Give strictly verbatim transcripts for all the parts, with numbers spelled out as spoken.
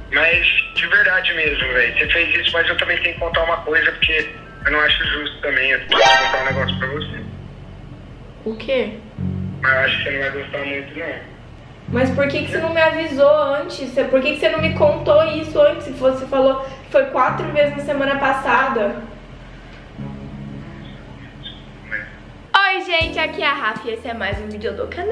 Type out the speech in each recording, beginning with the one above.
Mas de verdade mesmo, velho. Você fez isso, mas eu também tenho que contar uma coisa, porque eu não acho justo também. Eu tenho que contar um negócio pra você. O quê? Mas eu acho que você não vai gostar muito, não. Mas por que, que você não me avisou antes? Por que, que você não me contou isso antes? Se você falou que foi quatro vezes na semana passada. Oi, gente, aqui é a Rafa e esse é mais um vídeo do canal.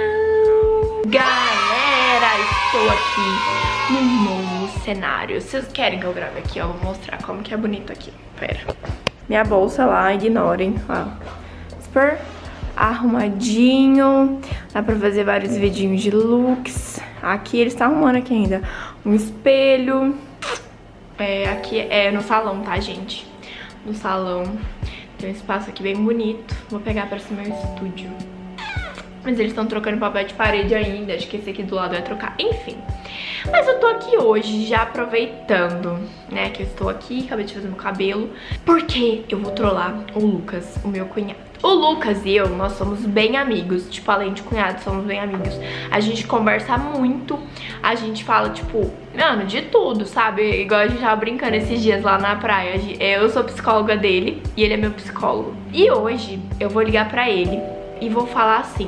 Galera, estou aqui num novo cenário. Vocês querem que eu grave aqui? Eu vou mostrar como que é bonito aqui. Pera. Minha bolsa lá, ignorem. Ó. Super arrumadinho. Dá pra fazer vários vidinhos de looks. Aqui ele está arrumando aqui ainda. Um espelho. É, aqui é no salão, tá, gente? No salão. Tem um espaço aqui bem bonito. Vou pegar pra ser meu estúdio. Mas eles estão trocando papel de parede ainda. Acho que esse aqui do lado vai trocar. Enfim. Mas eu tô aqui hoje já aproveitando, né, que eu estou aqui, acabei de fazer meu cabelo, porque eu vou trollar o Lucas, o meu cunhado. O Lucas e eu, nós somos bem amigos, tipo, além de cunhado, somos bem amigos. A gente conversa muito, a gente fala, tipo, mano, de tudo, sabe? Igual a gente tava brincando esses dias lá na praia. Eu sou psicóloga dele e ele é meu psicólogo. E hoje eu vou ligar pra ele e vou falar assim: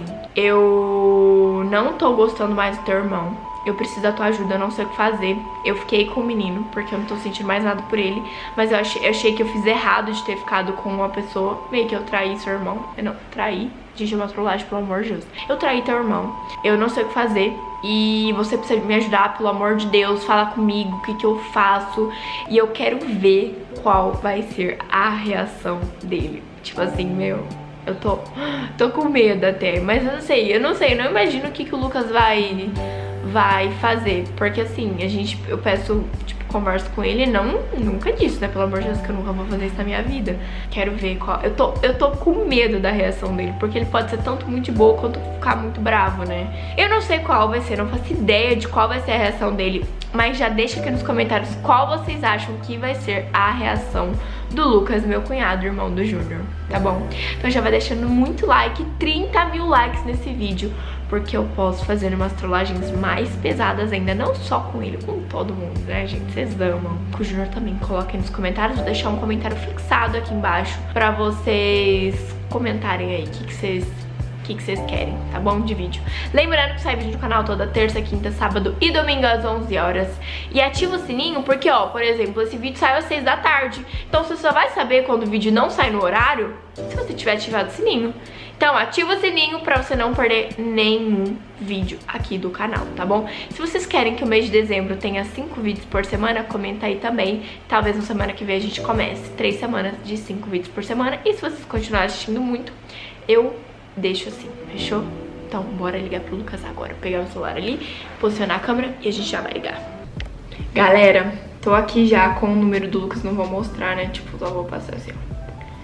eu não tô gostando mais do teu irmão. Eu preciso da tua ajuda, eu não sei o que fazer. Eu fiquei com o menino, porque eu não tô sentindo mais nada por ele. Mas eu achei, eu achei que eu fiz errado de ter ficado com uma pessoa. Meio que eu traí seu irmão. Eu não, traí. Gente, é uma trollagem, pelo amor de Deus. Eu traí teu irmão. Eu não sei o que fazer. E você precisa me ajudar, pelo amor de Deus. Falar comigo, o que que eu faço. E eu quero ver qual vai ser a reação dele. Tipo assim, meu... Eu tô, tô com medo até. Mas eu não sei, eu não sei. Eu não imagino o que que o Lucas vai... vai fazer, porque assim, a gente, eu peço, tipo, converso com ele, não, nunca disse, né, pelo amor de Deus, que eu nunca vou fazer isso na minha vida. Quero ver qual, eu tô, eu tô com medo da reação dele, porque ele pode ser tanto muito de boa, quanto ficar muito bravo, né. Eu não sei qual vai ser, não faço ideia de qual vai ser a reação dele, mas já deixa aqui nos comentários qual vocês acham que vai ser a reação do Lucas, meu cunhado, irmão do Júnior, tá bom? Então já vai deixando muito like, trinta mil likes nesse vídeo, porque eu posso fazer umas trollagens mais pesadas ainda, não só com ele, com todo mundo, né, gente? Vocês amam. Com o Júnior também, coloquem nos comentários, vou deixar um comentário fixado aqui embaixo pra vocês comentarem aí o que que vocês... o que que vocês querem, tá bom? De vídeo. Lembrando que sai vídeo no canal toda terça, quinta, sábado e domingo às onze horas. E ativa o sininho porque, ó, por exemplo, esse vídeo sai às seis da tarde. Então você só vai saber quando o vídeo não sai no horário se você tiver ativado o sininho. Então ativa o sininho pra você não perder nenhum vídeo aqui do canal, tá bom? Se vocês querem que o mês de dezembro tenha cinco vídeos por semana, comenta aí também. Talvez na semana que vem a gente comece três semanas de cinco vídeos por semana. E se vocês continuarem assistindo muito, eu... deixo assim, fechou? Então bora ligar pro Lucas agora. Vou pegar o celular ali, posicionar a câmera e a gente já vai ligar. Galera, tô aqui já com o número do Lucas, não vou mostrar, né? Tipo, só vou passar assim, ó.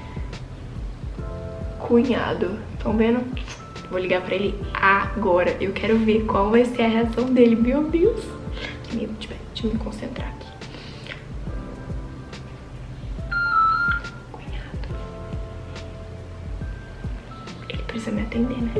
Cunhado, tão vendo? Vou ligar pra ele agora. Eu quero ver qual vai ser a reação dele. Meu Deus, que medo, deixa eu me concentrar aqui. Precisa me atender, né?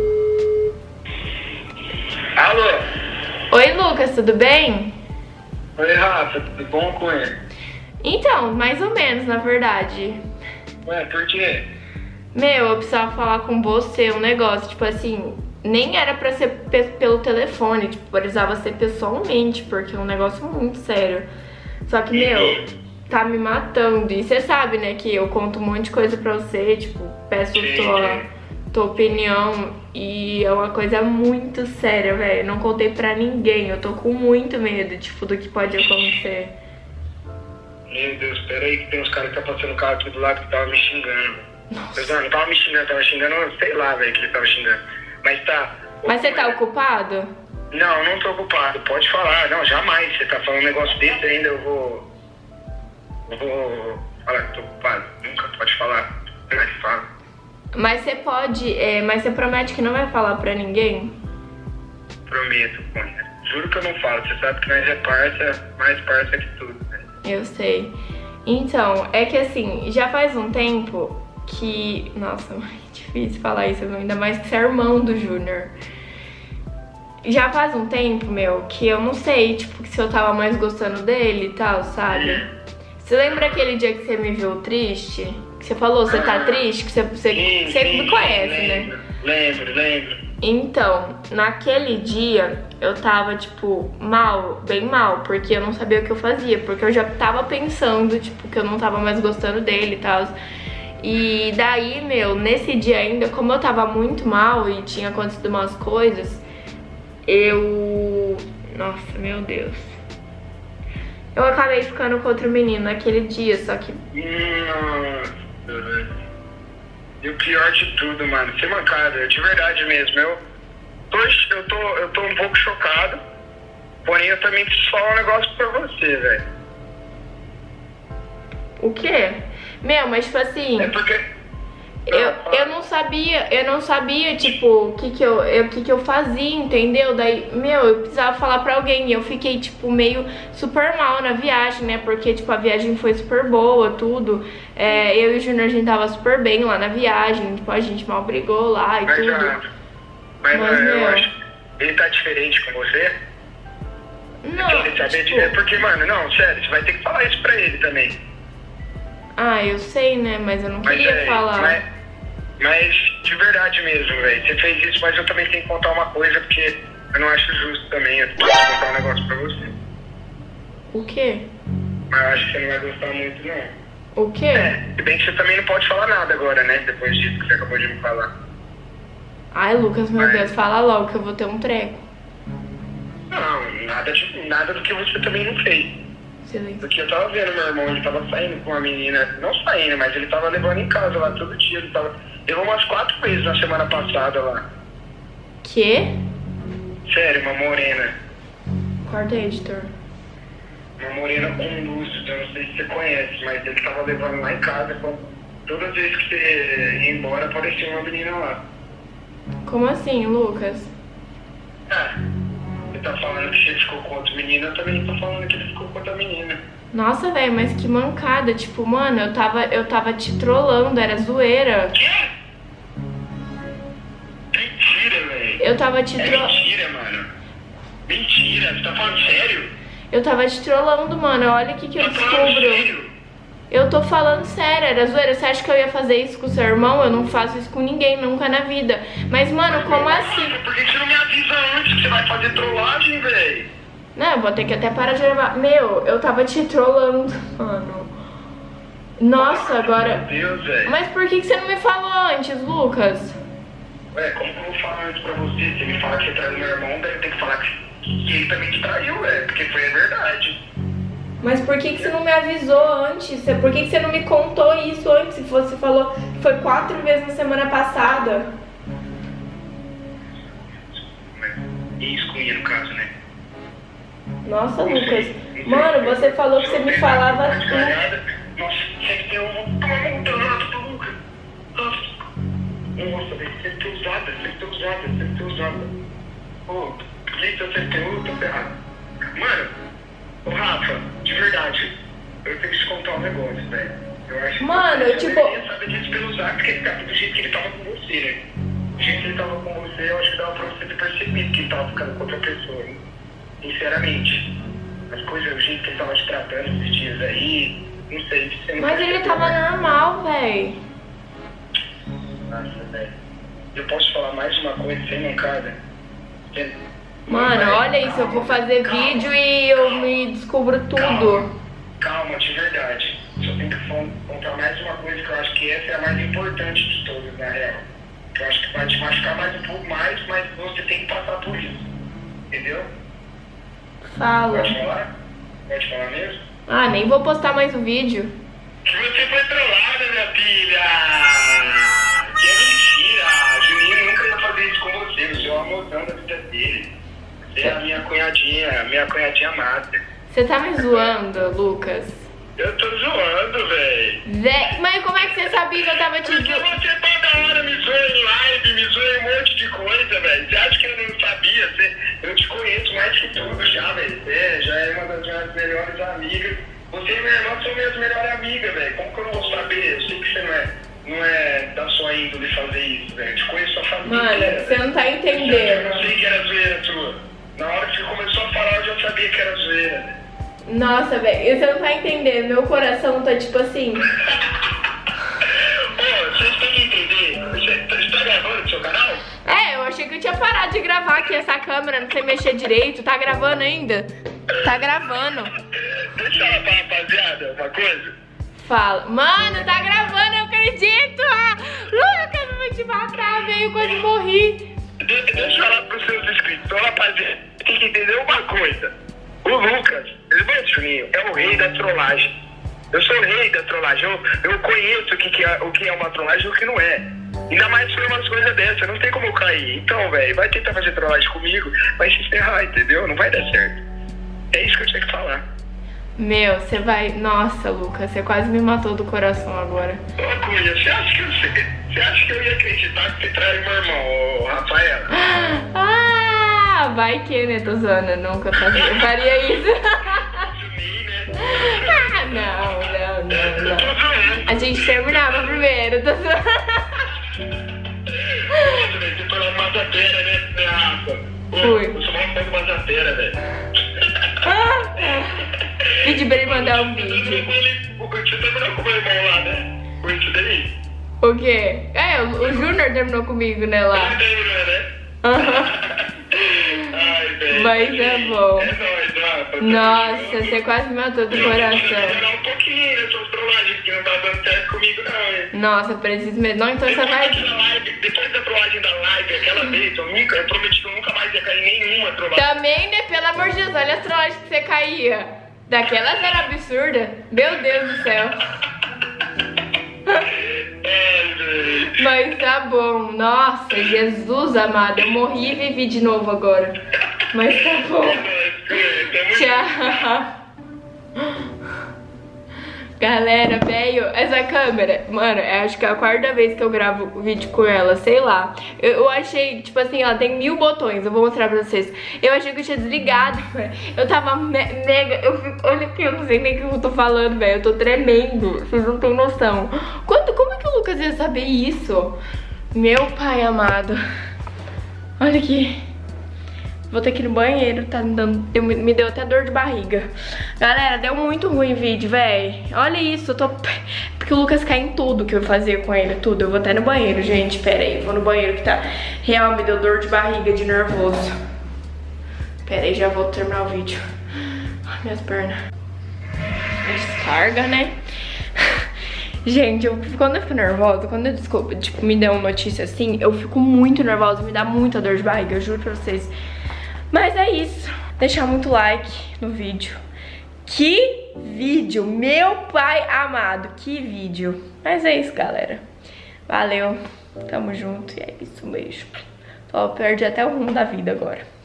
Alô? Oi, Lucas, tudo bem? Oi, Rafa, tudo bom com ele? Então, mais ou menos, na verdade. Ué, por quê? Meu, eu precisava falar com você um negócio, tipo assim, nem era pra ser pe pelo telefone, tipo, precisava ser pessoalmente, porque é um negócio muito sério. Só que, meu, tá me matando. E você sabe, né, que eu conto um monte de coisa pra você, tipo, peço tua... tua opinião e é uma coisa muito séria, velho. Não contei pra ninguém, eu tô com muito medo, tipo, do que pode acontecer. Meu Deus, pera aí que tem uns caras que tá passando o carro aqui do lado que tava me xingando. Nossa. Não, não tava me xingando, tava xingando, sei lá, velho, que ele tava xingando. Mas tá... Mas você tá ocupado? Não, não tô ocupado, pode falar. Não, jamais. Você tá falando um negócio desse ainda, eu vou... Eu vou falar que tô ocupado. Nunca pode falar. Mas fala. Mas você pode, é, mas você promete que não vai falar pra ninguém? Prometo, Cunha. Juro que eu não falo. Você sabe que nós é parça, mais parça que tudo, né? Eu sei. Então, é que assim, já faz um tempo que... Nossa, é difícil falar isso, ainda mais que você é irmão do Júnior. já faz um tempo, meu, que eu não sei, tipo, se eu tava mais gostando dele e tal, sabe? Você lembra aquele dia que você me viu triste? Que você falou, você tá triste? Que você, você, Sim, você sim, me conhece, lembro, né? Lembro, lembro. Então, naquele dia, eu tava, tipo, mal, bem mal, porque eu não sabia o que eu fazia, porque eu já tava pensando, tipo, que eu não tava mais gostando dele e tal. E daí, meu, nesse dia ainda, como eu tava muito mal e tinha acontecido umas coisas, eu... Nossa, meu Deus. Eu acabei ficando com outro menino naquele dia, só que... Nossa, velho. E o pior de tudo, mano, ser mancada, de verdade mesmo, eu tô, eu tô, eu tô um pouco chocado, porém eu também preciso falar um negócio pra você, velho. O quê? Meu, mas tipo assim... É porque... Eu, eu não sabia, eu não sabia, tipo, o que que eu, eu, que que eu fazia, entendeu? Daí, meu, eu precisava falar pra alguém e eu fiquei, tipo, meio super mal na viagem, né? Porque, tipo, a viagem foi super boa, tudo. É, eu e o Júnior, a gente tava super bem lá na viagem, tipo, a gente mal brigou lá e Mas, tudo. ah, mas, Mas, ah, eu meu... acho que ele tá diferente com você? Não, Você saber tipo... dizer, porque, mano, não, sério, você vai ter que falar isso pra ele também. Ah, eu sei, né? Mas eu não Mas, queria é, falar. Mas, mas de verdade mesmo, velho. Você fez isso, mas eu também tenho que contar uma coisa, porque eu não acho justo também. Eu tenho que contar um negócio pra você. O quê? Mas eu acho que você não vai gostar muito, não. O quê? É, se bem que você também não pode falar nada agora, né? Depois disso que você acabou de me falar. Ai, Lucas, meu Mas... Deus, fala logo que eu vou ter um treco. Não, nada, de, nada do que você também não fez. Silêncio. Porque eu tava vendo meu irmão, ele tava saindo com uma menina, não saindo, mas ele tava levando em casa lá todo dia. Ele tava, levou umas quatro vezes na semana passada lá. Quê? Sério, uma morena. Corta aí, editor. Uma morena com luz, eu não sei se você conhece, mas ele tava levando lá em casa. Todas as vezes que você ia embora, aparecia uma menina lá. Como assim, Lucas? Ah, você tá falando que você ficou com outra menina, eu também tô falando que ele ficou com outra menina. Nossa, velho, mas que mancada. Tipo, mano, eu tava, eu tava te trollando, era zoeira. Quê? Mentira, velho. Eu tava te É trollando. mentira, mano. Mentira, você tá falando sério? Eu tava te trollando, mano. Olha o que que eu Tá falando descubro. sério? Eu tô falando sério, era zoeira. Você acha que eu ia fazer isso com o seu irmão? Eu não faço isso com ninguém, nunca na vida. Mas, mano, como assim? Nossa, por que você não me avisa antes que você vai fazer trollagem, velho? Não, eu vou ter que até parar de gravar. Meu, eu tava te trollando, mano. Nossa, agora... Meu Deus, velho. Mas por que que você não me falou antes, Lucas? Ué, como que eu vou falar antes pra você? Você me fala que você traiu meu irmão, daí eu tenho que falar que, que ele também te traiu, velho. Porque foi a verdade. Mas por que que você não me avisou antes? Por que que você não me contou isso antes? Se você falou que foi quatro vezes na semana passada. E excluía, no caso, né? Nossa, Lucas. Mano, você falou que você me falava tudo. Nossa, você tem um... Toma um danado, Lucas. Nossa, velho, você tem usada, você tem usada, você tem usada. Ô, Vitor, você tem usada, tô ferrado. Mano, ô Rafa, de verdade, eu tenho que te contar um negócio, velho. Eu acho que Mano, você tipo... deveria saber disso pelo zap, porque ele tava do jeito que ele tava com você, né? Do jeito que ele tava com você, eu acho que dava pra você ter percebido que ele tava ficando com outra pessoa, hein? Sinceramente. As coisas, o jeito que ele tava te tratando esses dias aí, não sei se você não Mas ele percebeu, tava né? normal, véi. Nossa, velho. Eu posso falar mais uma coisa sem mancada? Você- Mano, Velho, olha isso, eu vou fazer calma, vídeo e eu me descubro tudo. Calma, calma, de verdade. Só tenho que fal- contar mais uma coisa que eu acho que essa é a mais importante de todas, na real. Que eu acho que vai te machucar mais um pouco mais, mas você tem que passar por isso. Entendeu? Fala. Pode falar? Pode falar mesmo? Ah, nem vou postar mais o vídeo. Que você foi trollada, minha filha! Que é mentira! Juninho nunca ia fazer isso com você, você é o amorzão da vida dele. Você é a minha cunhadinha, minha cunhadinha amada. Você tá me zoando, Lucas? Eu tô zoando, véi. Zé, mas como é que você sabia que eu tava te Porque zoando? você toda hora me zoa em live, me zoa em um monte de coisa, velho. Você acha que eu não sabia? Você, eu te conheço mais que tudo já, velho. Você já é uma das minhas melhores amigas. Você e minha irmã são minhas melhores amigas, velho. Como que eu não vou saber? Eu sei que você não é. não é da sua índole fazer isso, velho. Te conheço sua família. Mano, você não tá entendendo. Eu sei que era zoeira tua. Na hora que você começou a falar, eu já sabia que era zoeira. Nossa, velho, você não tá entendendo. Meu coração tá tipo assim. Ô, vocês têm que entender. Você tá gravando no seu canal? É, eu achei que eu tinha parado de gravar aqui essa câmera, não sei mexer direito. Tá gravando ainda? Tá gravando. Deixa ela pra rapaziada uma coisa. Fala. Mano, tá gravando, eu acredito! Ah, Lucas, eu vou te matar, velho, eu quase morri. De deixa eu falar pros seus inscritos. Ô, rapaziada, tem que entender uma coisa. O Lucas, irmão Juninho, é o rei da trollagem. Eu sou o rei da trollagem. Eu, eu conheço o que, que é, o que é uma trollagem e o que não é. Ainda mais foi umas coisas dessas, não tem como eu cair. Então, velho, vai tentar fazer trollagem comigo, vai se ferrar, entendeu? Não vai dar certo. É isso que eu tinha que falar. Meu, você vai... Nossa, Lucas, você quase me matou do coração agora. Ô, Cunha, você acha que eu, você acha que eu ia acreditar que você traiu meu irmão, ô, Rafaela? Ah, vai que, né? Tô zoando, eu nunca fazia, eu faria isso. Ah, não, não, não, não. A gente terminava primeiro, tô zoando. Você foi lá numa zateira, né, Rafa? Fui. Eu sou uma foto zateira, velho. Pedi pra ele mandar um vídeo. Você terminou com o meu irmão lá, né? Com isso daí? O quê? É, o, o Júnior terminou comigo, né, lá. Ele terminou, né? Aham. Ai, velho. Mas é bom. É nóis, Rafa. Nossa, você quase me matou do coração. Terminar um pouquinho, né? Suas trollagens, que não tá dando certo comigo, não, hein? Nossa, preciso mesmo. Não, então você Depois vai... daquela live, depois da trollagem da live, aquela vez, eu, nunca, eu prometi que eu nunca mais ia cair em nenhuma trollagem. Também, né? Pelo amor de Deus, olha as trollagens que você caía. Daquelas era absurda. Meu Deus do céu. Mas tá bom. Nossa, Jesus amado. Eu morri e vivi de novo agora. Mas tá bom. Tchau. Galera, velho, essa câmera, mano, eu acho que é a quarta vez que eu gravo vídeo com ela, sei lá. Eu, eu achei, tipo assim, ela tem mil botões, eu vou mostrar pra vocês. Eu achei que eu tinha desligado, velho. Eu tava me mega, eu fico, olha aqui, eu não sei nem o que eu tô falando, velho. Eu tô tremendo, vocês não tem noção. Quanto, como é que o Lucas ia saber isso? Meu pai amado. Olha aqui. Vou ter que ir no banheiro, tá me dando, deu, me deu até dor de barriga. Galera, deu muito ruim o vídeo, véi. Olha isso, eu tô... Porque o Lucas cai em tudo que eu fazia com ele, tudo. Eu vou até no banheiro, gente, pera aí. Vou no banheiro que tá... Real, me deu dor de barriga, de nervoso. Pera aí, já vou terminar o vídeo. Ai, minhas pernas. Descarga, né? Gente, eu, quando eu fico nervosa, quando eu desculpa, tipo, me dá uma notícia assim, eu fico muito nervosa, me dá muita dor de barriga, eu juro pra vocês. Mas é isso. Deixar muito like no vídeo. Que vídeo, meu pai amado, que vídeo. Mas é isso, galera. Valeu, tamo junto e é isso, um beijo. Tô perdi até o rumo da vida agora.